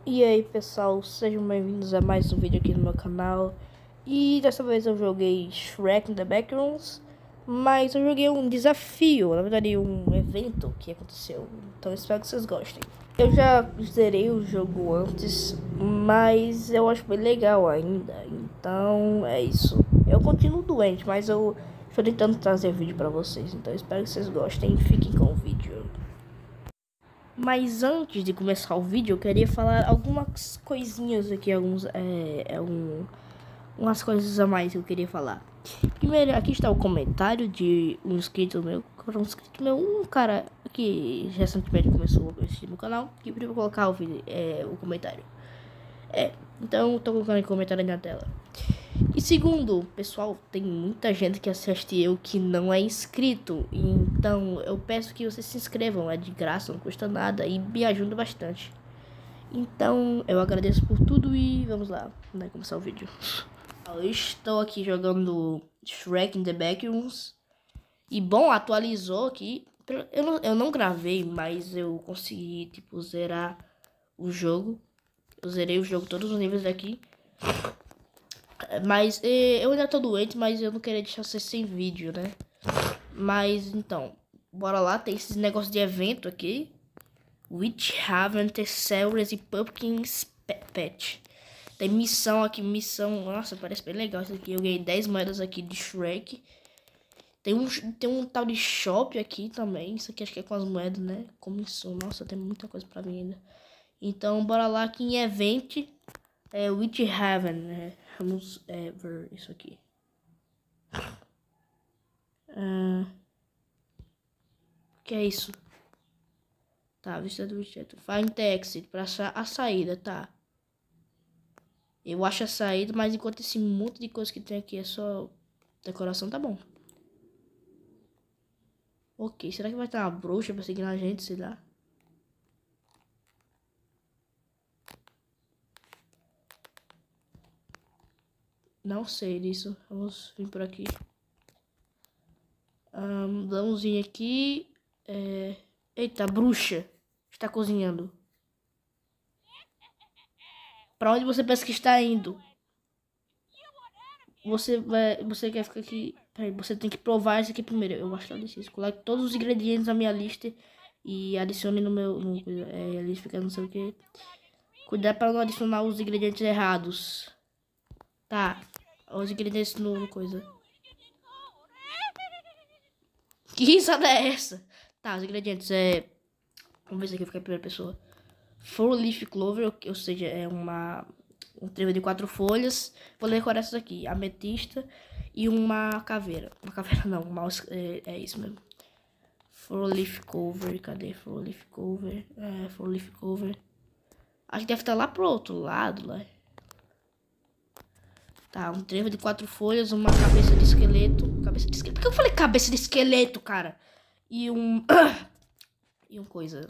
E aí pessoal, sejam bem-vindos a mais um vídeo aqui no meu canal. E dessa vez eu joguei Shrek in the Backrooms, mas eu joguei um desafio, na verdade um evento que aconteceu. Então espero que vocês gostem. Eu já zerei o jogo antes, mas eu acho bem legal ainda. Então é isso. Eu continuo doente, mas eu estou tentando trazer vídeo pra vocês. Então espero que vocês gostem e fiquem com o vídeo. Mas antes de começar o vídeo, eu queria falar algumas coisinhas aqui, umas coisas a mais que eu queria falar. Primeiro, aqui está o comentário de um inscrito meu, um cara que recentemente começou a assistir no canal, que pediu pra colocar o comentário. Então eu tô colocando o comentário aí na tela. E segundo, pessoal, tem muita gente que assiste eu que não é inscrito. Então eu peço que vocês se inscrevam, é de graça, não custa nada e me ajuda bastante. Então eu agradeço por tudo e vamos lá, né, começar o vídeo. Eu estou aqui jogando Shrek in the Backrooms. E bom, atualizou aqui. Eu não gravei, mas eu consegui tipo zerar o jogo. Eu zerei o jogo todos os níveis daqui. Mas eu ainda tô doente, mas eu não queria deixar vocês sem vídeo, né? Mas então, bora lá, tem esses negócios de evento aqui. Witch Haven, Thesaurus e Pumpkin's Patch. Tem missão aqui, missão. Nossa, parece bem legal isso aqui. Eu ganhei 10 moedas aqui de Shrek. Tem um tal de shop aqui também. Isso aqui acho que é com as moedas, né? Comissão. Nossa, tem muita coisa pra mim ainda. Então, bora lá aqui em event. Witch Haven, né? Vamos ver isso aqui. O que é isso? Tá, vista do objeto. Find the exit, pra achar a saída, tá. Eu acho a saída, mas enquanto esse monte de coisa que tem aqui é só decoração, tá bom. Ok, será que vai ter uma bruxa pra seguir a gente, sei lá? Não sei disso. Vamos vir por aqui. Vamos vir aqui. Eita, bruxa. Está cozinhando. Pra onde você pensa que está indo? Você quer ficar aqui. Peraí, você tem que provar isso aqui primeiro. Eu acho que eu disse isso. Coloque todos os ingredientes na minha lista e adicione no meu. Ali fica não sei o que. Cuidado para não adicionar os ingredientes errados. Tá. Os ingredientes no coisa. Que risada é essa? Tá, os ingredientes vamos ver se aqui fica em primeira pessoa. Four Leaf Clover, ou seja, é um trevo de 4 folhas. Vou decorar essas aqui. Ametista e uma caveira. Uma caveira não, é isso mesmo. Four Leaf Cover, cadê? Four Leaf Cover. Four Leaf Cover. Acho que deve estar lá pro outro lado, lá. Tá, um trevo de 4 folhas, uma cabeça de esqueleto. Cabeça de esqueleto. Por que eu falei cabeça de esqueleto, cara? E um... e um coisa...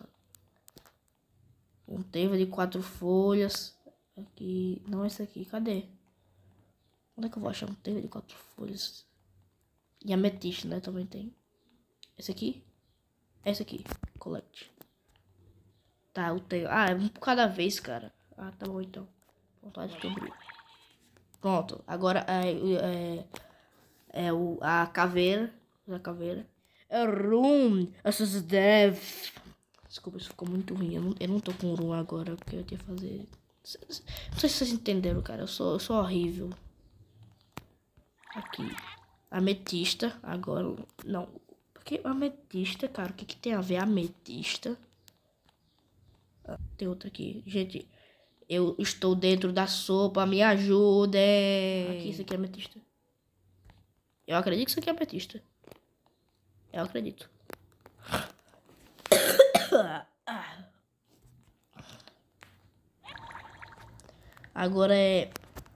Um trevo de 4 folhas. Aqui. Não, esse aqui. Cadê? Onde é que eu vou achar um trevo de 4 folhas? E ametista, né? Também tem. Esse aqui? Esse aqui. Collect. Tá, eu tenho. Ah, é um por cada vez, cara. Ah, tá bom então. Vontade de descobrir. Pronto. Agora a caveira. A caveira. A room. Essas dev. Desculpa, isso ficou muito ruim. Eu não tô com room agora. Porque eu tinha que fazer. Não sei se vocês entenderam, cara. Eu sou horrível. Aqui. Ametista. Agora. Não. Porque ametista, cara. O que tem a ver ametista? Tem outra aqui. Gente. Eu estou dentro da sopa. Me ajudem. Aqui, isso aqui é ametista. Eu acredito que isso aqui é ametista. Eu acredito. Agora é...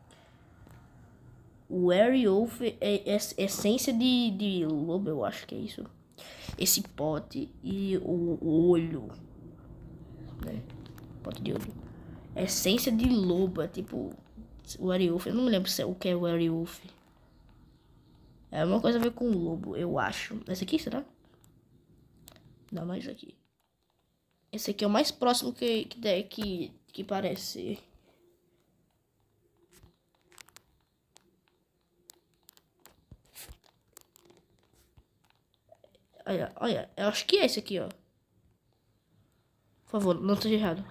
Werewolf é essência de lobo, eu acho que é isso. Esse pote e o olho. Né? Pote de olho. Essência de lobo, é tipo... Werewolf, eu não me lembro o que é werewolf. É uma coisa a ver com lobo, eu acho. Esse aqui, será? Não, não é isso aqui. Esse aqui é o mais próximo que Que parece. Olha, olha, eu acho que é esse aqui, ó. Por favor, não esteja errado.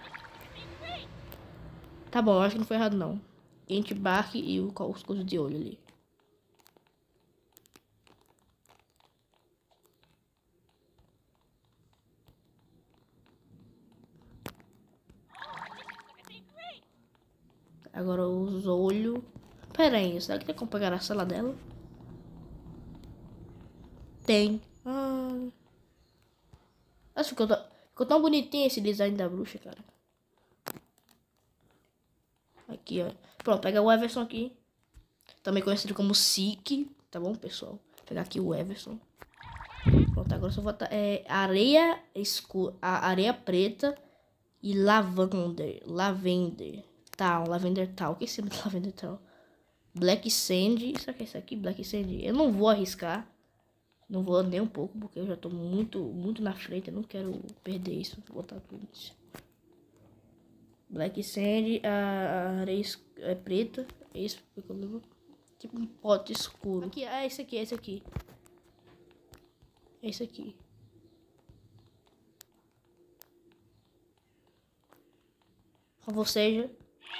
Tá bom, eu acho que não foi errado, não. Entre Bark e os coisas de olho ali. Agora os olhos. Pera aí, será que tem como pegar a sala dela? Tem. Acho que ficou tão bonitinho esse design da bruxa, cara. Aqui, ó. Pronto, pega o Everson aqui. Também conhecido como Sick. Tá bom, pessoal? Vou pegar aqui o Everson. Pronto, agora só falta areia escura, areia preta e lavender. Lavender tal. O que é esse lavender tal? Black Sand. Será que é isso aqui? Black Sand. Eu não vou arriscar. Não vou nem um pouco, porque eu já tô muito na frente. Eu não quero perder isso. Vou botar tudo isso. Black Sand, a areia é preta. É isso que eu levo. Tipo um pote escuro. Aqui, esse aqui, esse aqui. Esse aqui. Ou seja.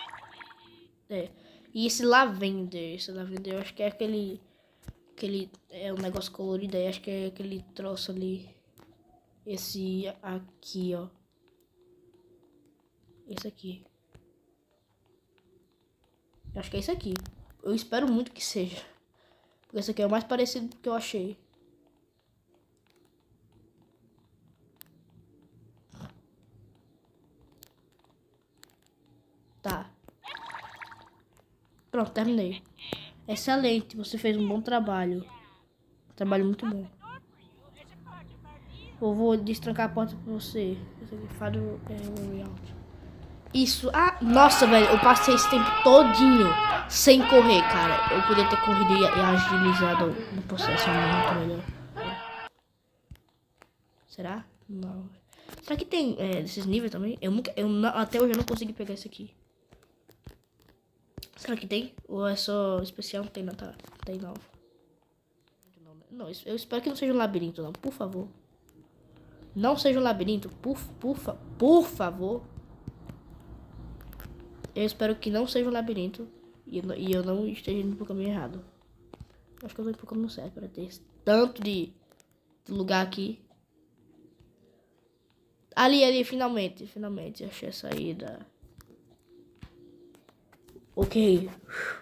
E esse lavender eu acho que é aquele é um negócio colorido aí, acho que é aquele troço ali. Esse aqui, ó. Esse aqui. Eu acho que é esse aqui. Eu espero muito que seja. Porque esse aqui é o mais parecido que eu achei. Tá. Pronto, terminei. Excelente, você fez um bom trabalho. Trabalho muito bom. Eu vou destrancar a porta pra você. Isso. Ah, nossa, velho. Eu passei esse tempo todinho sem correr, cara. Eu podia ter corrido e agilizado no processo muito melhor. Será? Não. Será que tem desses níveis também? Até hoje eu não consegui pegar esse aqui. Será que tem? Ou é só especial? Não tem, não, tá? Não tem, não. Não, eu espero que não seja um labirinto, não. Por favor. Não seja um labirinto. Por favor. Eu espero que não seja um labirinto. E eu não esteja indo pro caminho errado. Acho que eu tô indo pro caminho certo para ter tanto de lugar aqui. Ali, finalmente. Finalmente, achei a saída. Ok.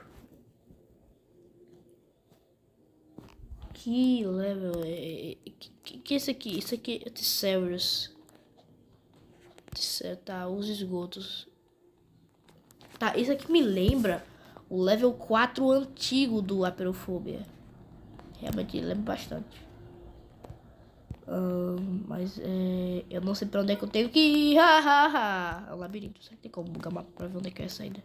Que level é... Que é esse aqui? Isso aqui é Thesaurus. Tá, os esgotos. Tá, isso aqui me lembra o level 4 antigo do Aperofobia. Realmente lembra bastante. Mas eu não sei pra onde é que eu tenho que ir. É um labirinto. Será que tem como bugar o mapa pra ver onde é que é a saída?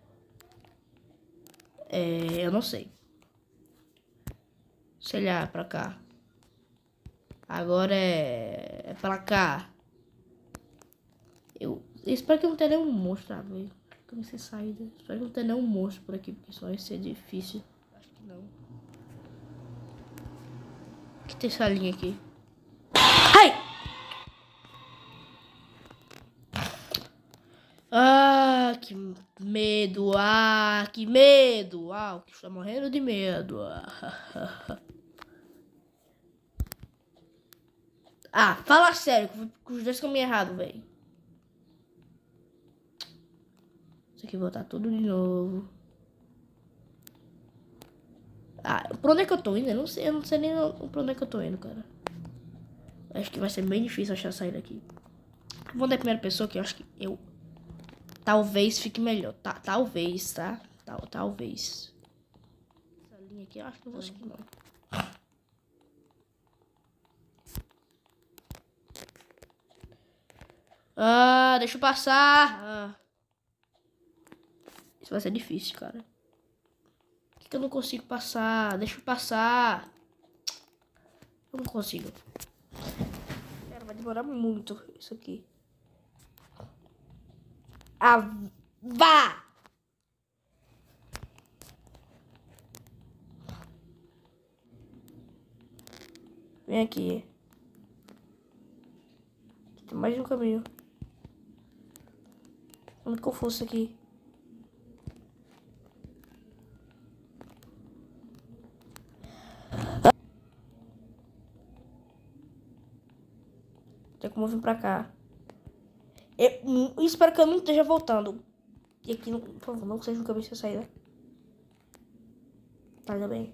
Eu não sei. Sei lá, pra cá. Agora é pra cá. Eu espero que não tenha nenhum monstro, velho. Que eu não sei saída. Espero que não tenha nenhum monstro por aqui, porque só vai ser difícil. Acho que não. Que tem essa linha aqui? Ai! Ah, que medo! Ah, que medo! Ah, o que está morrendo de medo. Ah, fala sério, que os dois caminhos errados, velho. Isso aqui voltar tudo de novo. Ah, pra onde é que eu tô indo? Eu não sei nem pra onde é que eu tô indo, cara. Acho que vai ser bem difícil achar a saída aqui. Vou dar a primeira pessoa que eu acho que eu... Talvez fique melhor. Talvez, tá? Talvez. Essa linha aqui eu acho que eu vou seguir, não. Ah, deixa eu passar. Isso vai ser difícil, cara. Por que eu não consigo passar? Deixa eu passar. Eu não consigo. Cara, vai demorar muito isso aqui. Ah, vá! Vem aqui. Tem mais um caminho. Muito confuso aqui. Tem como vir pra cá. Eu espero que eu não esteja voltando. E aqui, por favor, não seja um caminho sem saída. Tá, ainda bem.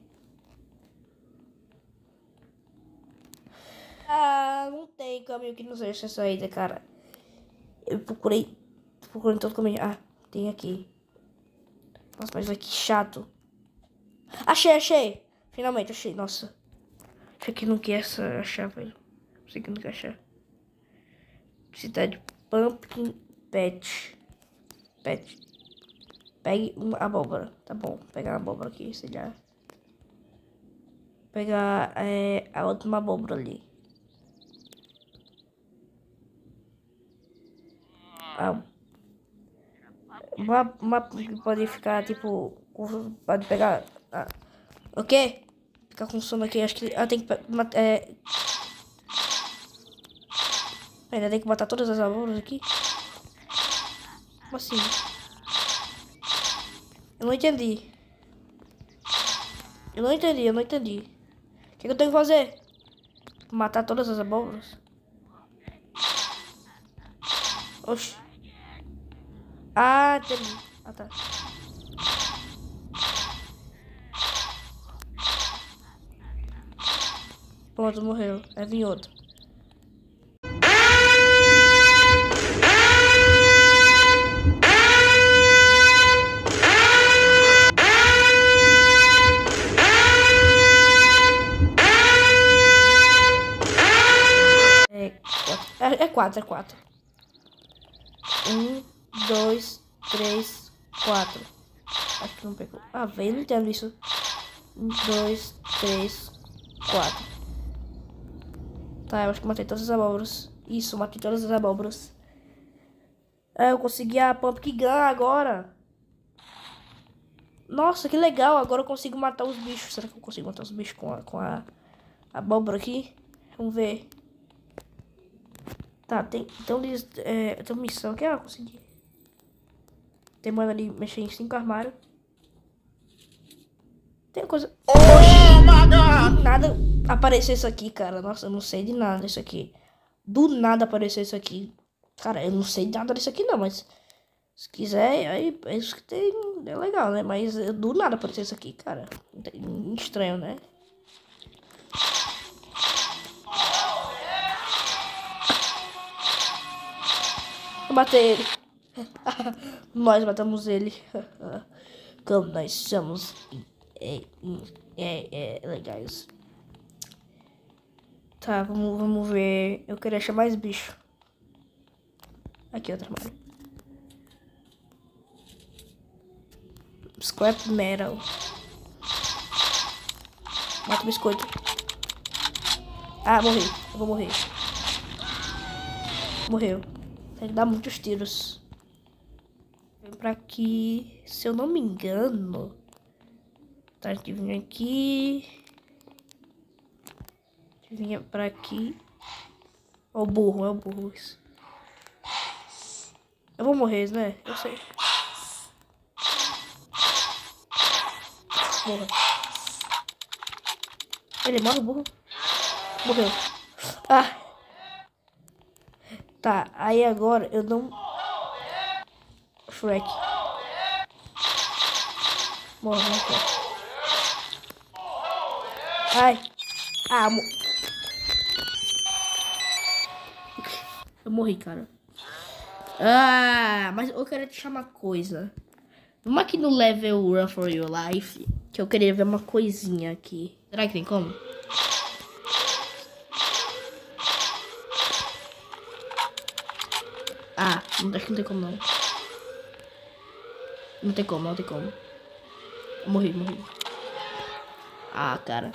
Ah, não tem caminho que não seja sem saída, cara. Eu procurei em todo caminho. Ah, tem aqui. Nossa, mas vai que chato. Achei. Finalmente, achei. Nossa. Achei que não quer achar, velho. Sei que não quer achar. Cidade Pumpkin Patch. Pegue uma abóbora. Tá bom, pegar a abóbora aqui, sei lá. Pegar a última abóbora ali. Uma que pode ficar tipo. Pode pegar. O quê? Ficar com sono aqui. Acho que. Tem que. Ainda tem que matar todas as abóboras aqui? Como assim? Eu não entendi. Eu não entendi. O que eu tenho que fazer? Matar todas as abóboras? Oxi. Ah, entendi. Ah, tá. Pronto, morreu. Aí vem outro. É quatro. 1, 2, 3, 4. Acho que não pegou. Ah, velho, não entendo isso. 1, 2, 3, 4. Tá, eu acho que matei todas as abóboras. Isso, matei todas as abóboras. Eu consegui a Pumpkin Gun agora. Nossa, que legal. Agora eu consigo matar os bichos. Será que eu consigo matar os bichos com a abóbora aqui? Vamos ver. Tá, tem missão aqui. Eu consegui. Tem mano ali mexer em 5 armários. Tem coisa. Do nada apareceu isso aqui, cara. Nossa, eu não sei de nada isso aqui. Do nada apareceu isso aqui. Cara, eu não sei nada disso aqui não, mas se quiser, aí é isso que tem. É legal, né? Mas do nada apareceu isso aqui, cara. Estranho, né? Eu matei ele. Nós matamos ele. Como nós somos legais. Tá, vamos ver. Eu queria achar mais bicho. Aqui, outro armário. Scrap metal. Mata o biscoito. Ah, morri. Eu vou morrer. Morreu. Tem que dar muitos tiros. Vem pra aqui. Se eu não me engano. Tá, a gente vinha aqui. A gente vinha pra aqui. É o burro isso. Eu vou morrer, né? Eu sei. Morra. Ele morre, o burro. Morreu. Ah. Tá, aí agora eu não... Shrek. Morre, Shrek. Ai. Ah, eu morri, cara. Ah, mas eu queria te chamar uma coisa. Vamos aqui no level Run for Your Life, que eu queria ver uma coisinha aqui. Será que tem como? Ah, acho que não tem como não. Não tem como. Eu morri. Ah, cara.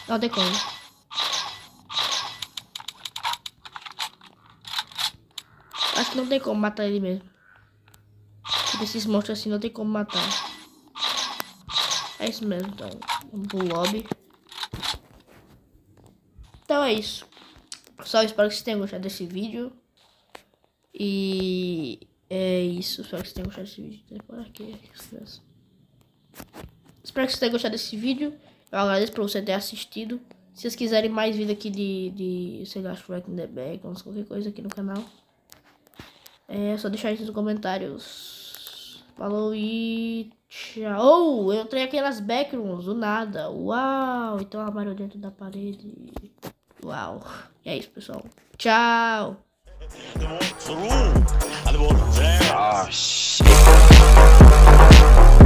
Não tem como. Acho que não tem como matar ele mesmo. Tipo, esses monstros assim não tem como matar. É isso mesmo, então. Vamos pro lobby. Então é isso. Pessoal, espero que vocês tenham gostado desse vídeo. E é isso. Espero que vocês tenham gostado desse vídeo. Tem por aqui. Espero que vocês tenham gostado desse vídeo. Eu agradeço por você ter assistido. Se vocês quiserem mais vídeo aqui de sei lá, Shrek in the Backgrounds, qualquer coisa aqui no canal, é só deixar isso nos comentários. Falou e tchau. Oh, eu entrei aqui nas backrooms do nada. Uau, então armário dentro da parede. Uau. E é isso, pessoal. Tchau. Oh, shit.